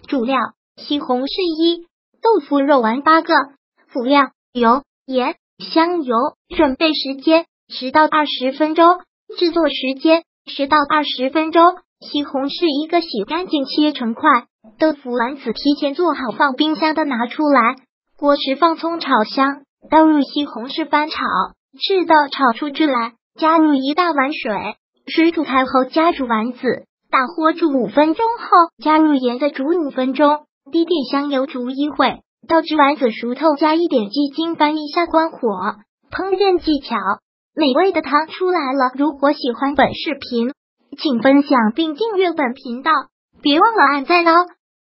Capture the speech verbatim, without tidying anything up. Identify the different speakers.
Speaker 1: 主料：西红柿一，豆腐肉丸八个。辅料：油、盐、香油。准备时间：十到二十分钟。制作时间：十到二十分钟。西红柿一个洗干净切成块，豆腐丸子提前做好放冰箱的拿出来，锅时放葱炒香，倒入西红柿翻炒，直到炒出汁来，加入一大碗水，水煮开后加入丸子，大火煮五分钟后加入盐再煮五分钟，滴点香油煮一会，倒至丸子熟透，加一点鸡精翻一下关火。烹饪技巧：美味的汤出来了。如果喜欢本视频，请分享并订阅本频道，别忘了按赞哦。